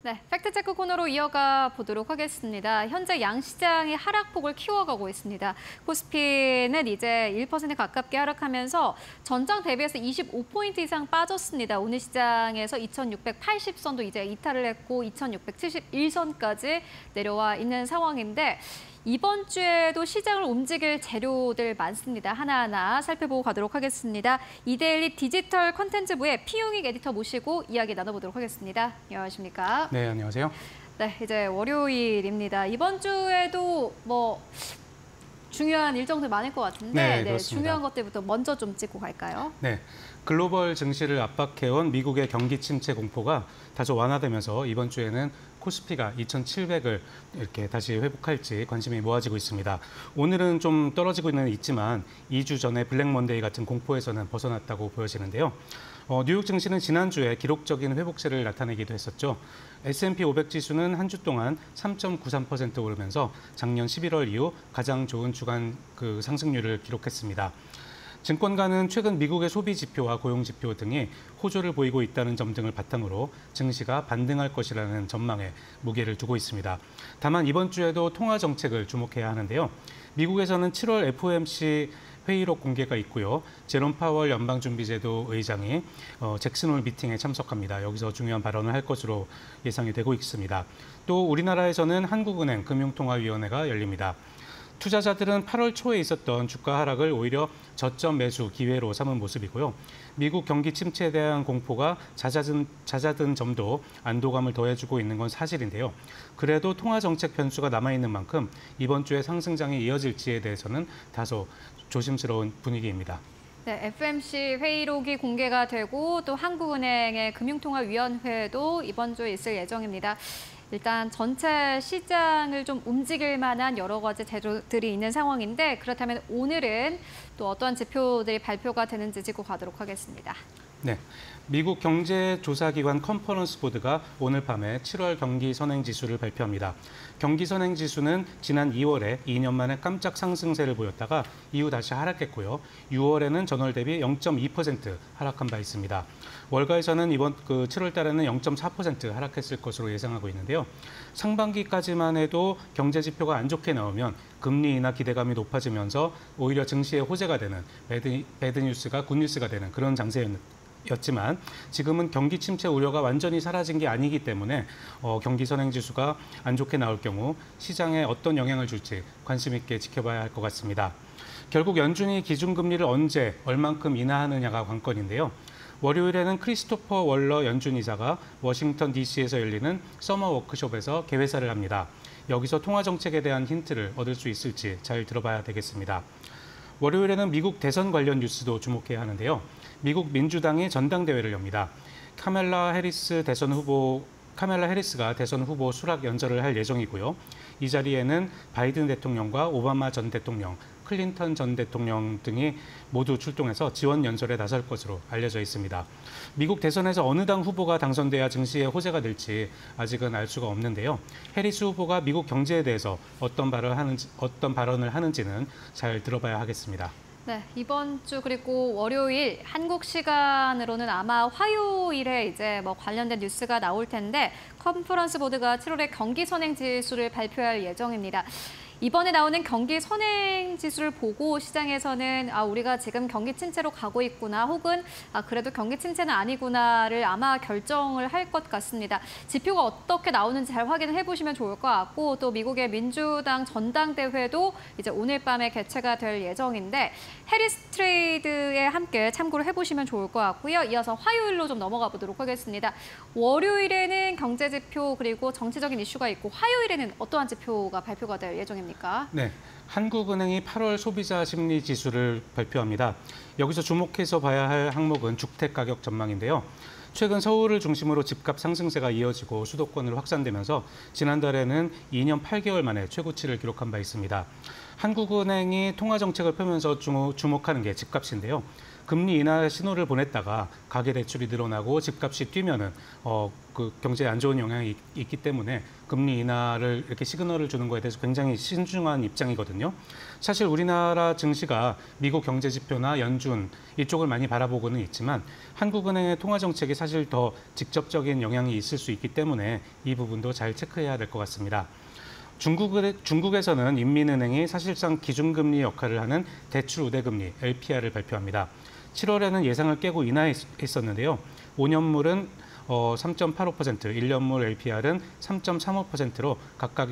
네, 팩트체크 코너로 이어가 보도록 하겠습니다. 현재 양시장이 하락폭을 키워가고 있습니다. 코스피는 이제 1% 가깝게 하락하면서 전장 대비해서 25포인트 이상 빠졌습니다. 오늘 시장에서 2680선도 이제 이탈을 했고 2671선까지 내려와 있는 상황인데 이번 주에도 시장을 움직일 재료들 많습니다. 하나하나 살펴보고 가도록 하겠습니다. 이데일리 디지털 컨텐츠부의 피용익 에디터 모시고 이야기 나눠보도록 하겠습니다. 안녕하십니까? 네, 안녕하세요. 네, 이제 월요일입니다. 이번 주에도 중요한 일정들 많을 것 같은데 중요한 것들부터 먼저 좀 짚고 갈까요? 네, 글로벌 증시를 압박해온 미국의 경기 침체 공포가 다소 완화되면서 이번 주에는 코스피가 2,700을 이렇게 다시 회복할지 관심이 모아지고 있습니다. 오늘은 좀 떨어지고는 있지만 2주 전에 블랙 먼데이 같은 공포에서는 벗어났다고 보여지는데요. 뉴욕 증시는 지난주에 기록적인 회복세를 나타내기도 했었죠. S&P 500 지수는 한 주 동안 3.93% 오르면서 작년 11월 이후 가장 좋은 주간 상승률을 기록했습니다. 증권가는 최근 미국의 소비 지표와 고용 지표 등이 호조를 보이고 있다는 점 등을 바탕으로 증시가 반등할 것이라는 전망에 무게를 두고 있습니다. 다만 이번 주에도 통화 정책을 주목해야 하는데요. 미국에서는 7월 FOMC 회의록 공개가 있고요. 제롬 파월 연방준비제도 의장이 잭슨 홀 미팅에 참석합니다. 여기서 중요한 발언을 할 것으로 예상이 되고 있습니다. 또 우리나라에서는 한국은행 금융통화위원회가 열립니다. 투자자들은 8월 초에 있었던 주가 하락을 오히려 저점 매수 기회로 삼은 모습이고요. 미국 경기 침체에 대한 공포가 잦아든 점도 안도감을 더해주고 있는 건 사실인데요. 그래도 통화 정책 변수가 남아있는 만큼 이번 주에 상승장이 이어질지에 대해서는 다소 조심스러운 분위기입니다. 네, FOMC 회의록이 공개가 되고 또 한국은행의 금융통화위원회도 이번 주에 있을 예정입니다. 일단 전체 시장을 좀 움직일 만한 여러 가지 재료들이 있는 상황인데 그렇다면 오늘은 또 어떠한 지표들이 발표가 되는지 짚고 가도록 하겠습니다. 네, 미국 경제조사기관 컨퍼런스 보드가 오늘 밤에 7월 경기 선행 지수를 발표합니다. 경기 선행 지수는 지난 2월에 2년 만에 깜짝 상승세를 보였다가 이후 다시 하락했고요. 6월에는 전월 대비 0.2% 하락한 바 있습니다. 월가에서는 이번 7월 달에는 0.4% 하락했을 것으로 예상하고 있는데요. 상반기까지만 해도 경제 지표가 안 좋게 나오면 금리 인하 기대감이 높아지면서 오히려 증시의 호재가 되는 배드 뉴스가 굿 뉴스가 되는 그런 장세였지만 지금은 경기 침체 우려가 완전히 사라진 게 아니기 때문에 경기 선행 지수가 안 좋게 나올 경우 시장에 어떤 영향을 줄지 관심 있게 지켜봐야 할 것 같습니다. 결국 연준이 기준금리를 언제 얼만큼 인하하느냐가 관건인데요. 월요일에는 크리스토퍼 월러 연준 이사가 워싱턴 DC에서 열리는 서머 워크숍에서 개회사를 합니다. 여기서 통화 정책에 대한 힌트를 얻을 수 있을지 잘 들어봐야 되겠습니다. 월요일에는 미국 대선 관련 뉴스도 주목해야 하는데요. 미국 민주당이 전당대회를 엽니다. 카멜라 해리스가 대선 후보 수락 연설을 할 예정이고요. 이 자리에는 바이든 대통령과 오바마 전 대통령, 클린턴 전 대통령 등이 모두 출동해서 지원 연설에 나설 것으로 알려져 있습니다. 미국 대선에서 어느 당 후보가 당선돼야 증시의 호재가 될지 아직은 알 수가 없는데요. 해리스 후보가 미국 경제에 대해서 어떤 발언을 하는지는 잘 들어봐야 하겠습니다. 네, 이번 주 그리고 월요일 한국 시간으로는 아마 화요일에 이제 관련된 뉴스가 나올 텐데 컨퍼런스 보드가 7월에 경기 선행 지수를 발표할 예정입니다. 이번에 나오는 경기 선행 지수를 보고 시장에서는 우리가 지금 경기 침체로 가고 있구나 혹은 그래도 경기 침체는 아니구나를 아마 결정을 할 것 같습니다. 지표가 어떻게 나오는지 잘 확인을 해보시면 좋을 것 같고 또 미국의 민주당 전당대회도 이제 오늘 밤에 개최가 될 예정인데 해리스 트레이드에 함께 참고를 해보시면 좋을 것 같고요. 이어서 화요일로 좀 넘어가 보도록 하겠습니다. 월요일에는 경제 지표 그리고 정치적인 이슈가 있고 화요일에는 어떠한 지표가 발표가 될 예정입니까? 네, 한국은행이 8월 소비자 심리 지수를 발표합니다. 여기서 주목해서 봐야 할 항목은 주택가격 전망인데요. 최근 서울을 중심으로 집값 상승세가 이어지고 수도권으로 확산되면서 지난달에는 2년 8개월 만에 최고치를 기록한 바 있습니다. 한국은행이 통화 정책을 펴면서 주목하는 게 집값인데요. 금리 인하 신호를 보냈다가 가계 대출이 늘어나고 집값이 뛰면은 그 경제에 안 좋은 영향이 있기 때문에 금리 인하를 이렇게 시그널을 주는 거에 대해서 굉장히 신중한 입장이거든요. 사실 우리나라 증시가 미국 경제 지표나 연준 이쪽을 많이 바라보고는 있지만 한국은행의 통화 정책이 사실 더 직접적인 영향이 있을 수 있기 때문에 이 부분도 잘 체크해야 될 것 같습니다. 중국에서는 인민은행이 사실상 기준금리 역할을 하는 대출 우대금리 LPR을 발표합니다. 7월에는 예상을 깨고 인하했었는데요. 5년물은 3.85%, 1년물 LPR은 3.35%로 각각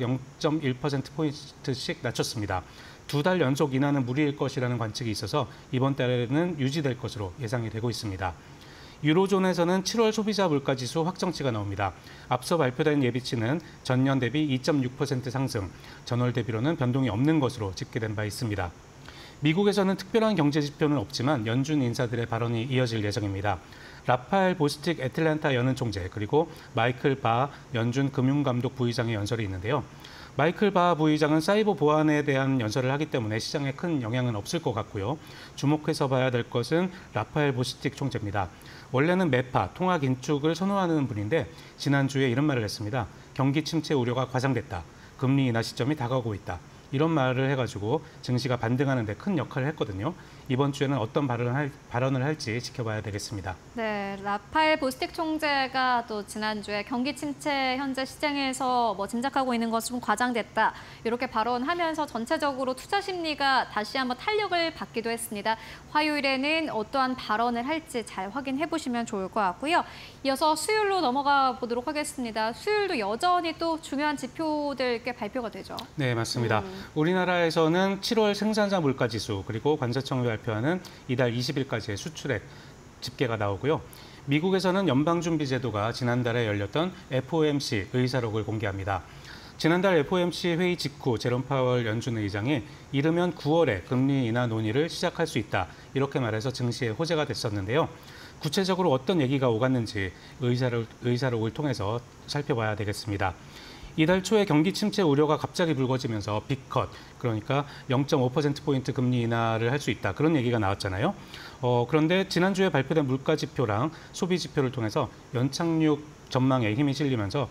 0.1%포인트씩 낮췄습니다. 2달 연속 인하는 무리일 것이라는 관측이 있어서 이번 달에는 유지될 것으로 예상이 되고 있습니다. 유로존에서는 7월 소비자 물가지수 확정치가 나옵니다. 앞서 발표된 예비치는 전년 대비 2.6% 상승, 전월 대비로는 변동이 없는 것으로 집계된 바 있습니다. 미국에서는 특별한 경제 지표는 없지만 연준 인사들의 발언이 이어질 예정입니다. 라파엘 보스틱 애틀랜타 연은 총재 그리고 마이클 바 연준 금융감독 부의장의 연설이 있는데요. 마이클 바 부의장은 사이버 보안에 대한 연설을 하기 때문에 시장에 큰 영향은 없을 것 같고요. 주목해서 봐야 될 것은 라파엘 보스틱 총재입니다. 원래는 매파, 통화 긴축을 선호하는 분인데 지난주에 이런 말을 했습니다. 경기 침체 우려가 과장됐다. 금리 인하 시점이 다가오고 있다. 이런 말을 해가지고 증시가 반등하는 데 큰 역할을 했거든요. 이번 주에는 어떤 발언을 할지 지켜봐야 되겠습니다. 네, 라파엘 보스틱 총재가 또 지난주에 경기 침체 현재 시장에서 뭐 짐작하고 있는 것은 과장됐다. 이렇게 발언하면서 전체적으로 투자 심리가 다시 한번 탄력을 받기도 했습니다. 화요일에는 어떠한 발언을 할지 잘 확인해 보시면 좋을 것 같고요. 이어서 수요일로 넘어가 보도록 하겠습니다. 수요일도 여전히 또 중요한 지표들 꽤 발표가 되죠. 네, 맞습니다. 우리나라에서는 7월 생산자 물가지수 그리고 관세청이 발표하는 이달 20일까지의 수출액 집계가 나오고요. 미국에서는 연방준비제도가 지난달에 열렸던 FOMC 의사록을 공개합니다. 지난달 FOMC 회의 직후 제롬 파월 연준 의장이 이르면 9월에 금리 인하 논의를 시작할 수 있다. 이렇게 말해서 증시에 호재가 됐었는데요. 구체적으로 어떤 얘기가 오갔는지 의사록을 통해서 살펴봐야 되겠습니다. 이달 초에 경기 침체 우려가 갑자기 불거지면서 빅컷, 그러니까 0.5%포인트 금리 인하를 할 수 있다. 그런 얘기가 나왔잖아요. 그런데 지난주에 발표된 물가 지표랑 소비 지표를 통해서 연착륙 전망에 힘이 실리면서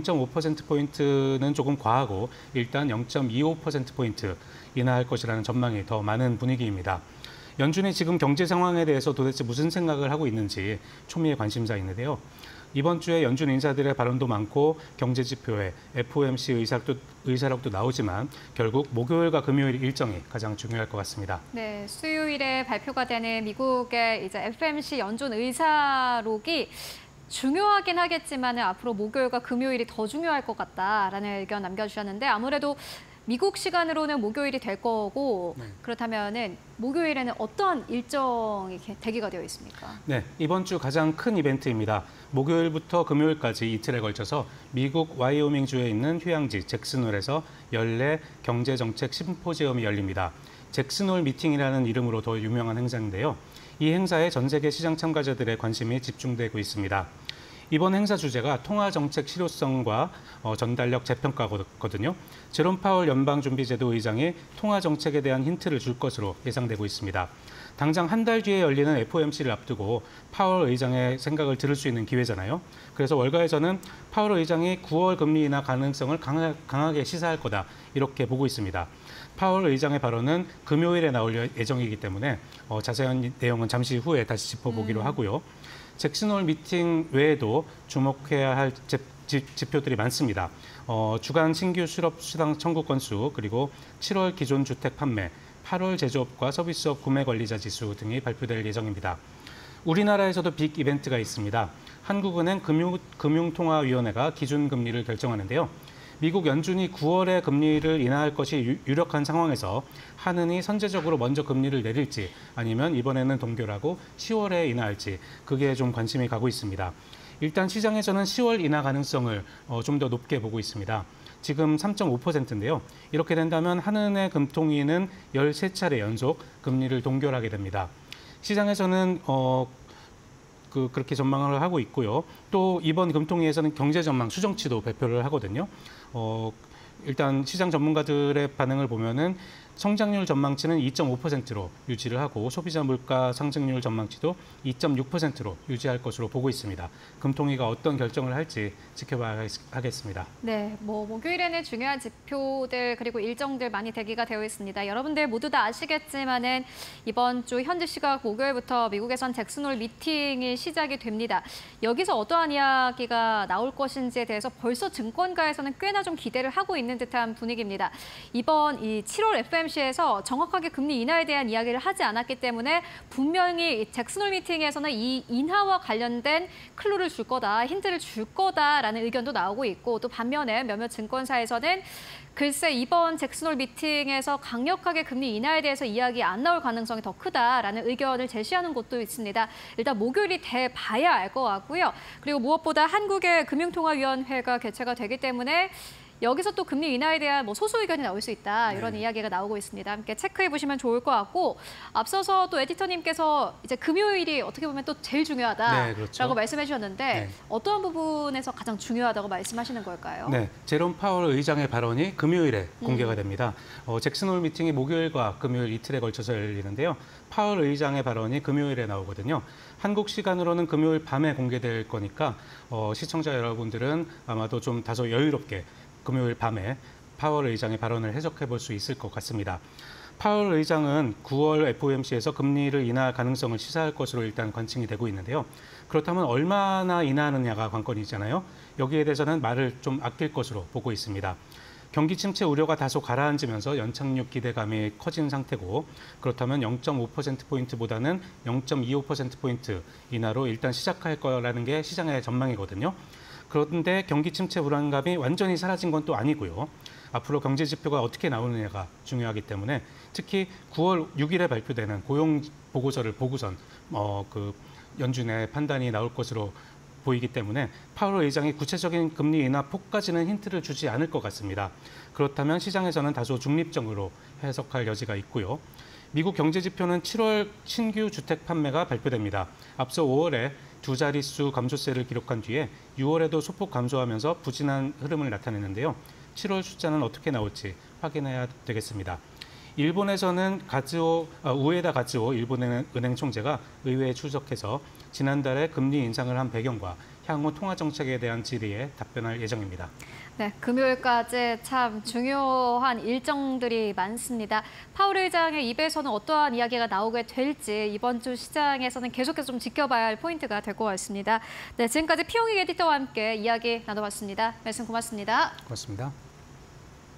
0.5%포인트는 조금 과하고 일단 0.25%포인트 인하할 것이라는 전망이 더 많은 분위기입니다. 연준이 지금 경제 상황에 대해서 도대체 무슨 생각을 하고 있는지 초미의 관심사인데요. 이번 주에 연준 인사들의 발언도 많고 경제 지표에 FOMC 의사록도 나오지만 결국 목요일과 금요일 일정이 가장 중요할 것 같습니다. 네, 수요일에 발표가 되는 미국의 이제 FOMC 연준 의사록이 중요하긴 하겠지만 앞으로 목요일과 금요일이 더 중요할 것 같다라는 의견 남겨주셨는데 아무래도 미국 시간으로는 목요일이 될 거고 그렇다면은 목요일에는 어떤 일정이 대기가 되어 있습니까? 네, 이번 주 가장 큰 이벤트입니다. 목요일부터 금요일까지 이틀에 걸쳐서 미국 와이오밍주에 있는 휴양지 잭슨홀에서 연례 경제정책 심포지엄이 열립니다. 잭슨홀 미팅이라는 이름으로 더 유명한 행사인데요. 이 행사에 전 세계 시장 참가자들의 관심이 집중되고 있습니다. 이번 행사 주제가 통화정책 실효성과 전달력 재평가거든요. 제롬 파월 연방준비제도 의장이 통화정책에 대한 힌트를 줄 것으로 예상되고 있습니다. 당장 한 달 뒤에 열리는 FOMC를 앞두고 파월 의장의 생각을 들을 수 있는 기회잖아요. 그래서 월가에서는 파월 의장이 9월 금리 인하 가능성을 강하게 시사할 거다 이렇게 보고 있습니다. 파월 의장의 발언은 금요일에 나올 예정이기 때문에 자세한 내용은 잠시 후에 다시 짚어보기로 하고요. 잭슨홀 미팅 외에도 주목해야 할 지표들이 많습니다. 주간 신규 실업 수당 청구 건수, 그리고 7월 기존 주택 판매, 8월 제조업과 서비스업 구매 관리자 지수 등이 발표될 예정입니다. 우리나라에서도 빅 이벤트가 있습니다. 한국은행 금융통화위원회가 기준금리를 결정하는데요. 미국 연준이 9월에 금리를 인하할 것이 유력한 상황에서 한은이 선제적으로 먼저 금리를 내릴지 아니면 이번에는 동결하고 10월에 인하할지 그게 좀 관심이 가고 있습니다. 일단 시장에서는 10월 인하 가능성을 좀 더 높게 보고 있습니다. 지금 3.5%인데요. 이렇게 된다면 한은의 금통위는 13차례 연속 금리를 동결하게 됩니다. 시장에서는 그렇게 전망을 하고 있고요. 또 이번 금통위에서는 경제 전망 수정치도 발표를 하거든요. 일단 시장 전문가들의 반응을 보면은 성장률 전망치는 2.5%로 유지를 하고 소비자 물가 상승률 전망치도 2.6%로 유지할 것으로 보고 있습니다. 금통위가 어떤 결정을 할지 지켜봐야 하겠습니다. 네, 목요일에는 중요한 지표들 그리고 일정들 많이 대기가 되어 있습니다. 여러분들 모두 다 아시겠지만은 이번 주 현지 시각 목요일부터 미국에선 잭슨홀 미팅이 시작이 됩니다. 여기서 어떠한 이야기가 나올 것인지에 대해서 벌써 증권가에서는 꽤나 좀 기대를 하고 있는 듯한 분위기입니다. 이번 이 7월 FOMC에서 정확하게 금리 인하에 대한 이야기를 하지 않았기 때문에 분명히 잭슨홀 미팅에서는 이 인하와 관련된 클루를 줄 거다, 힌트를 줄 거다라는 의견도 나오고 있고 또 반면에 몇몇 증권사에서는 글쎄 이번 잭슨홀 미팅에서 강력하게 금리 인하에 대해서 이야기 안 나올 가능성이 더 크다라는 의견을 제시하는 곳도 있습니다. 일단 목요일이 돼 봐야 알 것 같고요. 그리고 무엇보다 한국의 금융통화위원회가 개최가 되기 때문에 여기서 또 금리 인하에 대한 소수 의견이 나올 수 있다 이런 이야기가 나오고 있습니다. 함께 체크해 보시면 좋을 것 같고 앞서서 또 에디터님께서 이제 금요일이 어떻게 보면 또 제일 중요하다라고 그렇죠. 말씀해 주셨는데 어떠한 부분에서 가장 중요하다고 말씀하시는 걸까요? 네, 제롬 파월 의장의 발언이 금요일에 공개가 됩니다. 잭슨홀 미팅이 목요일과 금요일 이틀에 걸쳐서 열리는데요. 파월 의장의 발언이 금요일에 나오거든요. 한국 시간으로는 금요일 밤에 공개될 거니까 시청자 여러분들은 아마도 좀 다소 여유롭게 금요일 밤에 파월 의장의 발언을 해석해 볼 수 있을 것 같습니다. 파월 의장은 9월 FOMC에서 금리를 인하할 가능성을 시사할 것으로 일단 관측이 되고 있는데요. 그렇다면 얼마나 인하하느냐가 관건이잖아요. 여기에 대해서는 말을 좀 아낄 것으로 보고 있습니다. 경기 침체 우려가 다소 가라앉으면서 연착륙 기대감이 커진 상태고 그렇다면 0.5%포인트보다는 0.25%포인트 인하로 일단 시작할 거라는 게 시장의 전망이거든요. 그런데 경기 침체 불안감이 완전히 사라진 건 또 아니고요. 앞으로 경제 지표가 어떻게 나오느냐가 중요하기 때문에 특히 9월 6일에 발표되는 고용 보고서를 보고선 연준의 판단이 나올 것으로 보이기 때문에 파월 의장이 구체적인 금리 인하 폭까지는 힌트를 주지 않을 것 같습니다. 그렇다면 시장에서는 다소 중립적으로 해석할 여지가 있고요. 미국 경제 지표는 7월 신규 주택 판매가 발표됩니다. 앞서 5월에 두 자릿수 감소세를 기록한 뒤에 6월에도 소폭 감소하면서 부진한 흐름을 나타냈는데요. 7월 숫자는 어떻게 나올지 확인해야 되겠습니다. 일본에서는 우에다 가즈오 일본은행 총재가 의회에 출석해서 지난달에 금리 인상을 한 배경과 향후 통화 정책에 대한 질의에 답변할 예정입니다. 네, 금요일까지 참 중요한 일정들이 많습니다. 파월 의장의 입에서는 어떠한 이야기가 나오게 될지 이번 주 시장에서는 계속해서 좀 지켜봐야 할 포인트가 될 것 같습니다. 네, 지금까지 피용익 에디터와 함께 이야기 나눠봤습니다. 말씀 고맙습니다. 고맙습니다.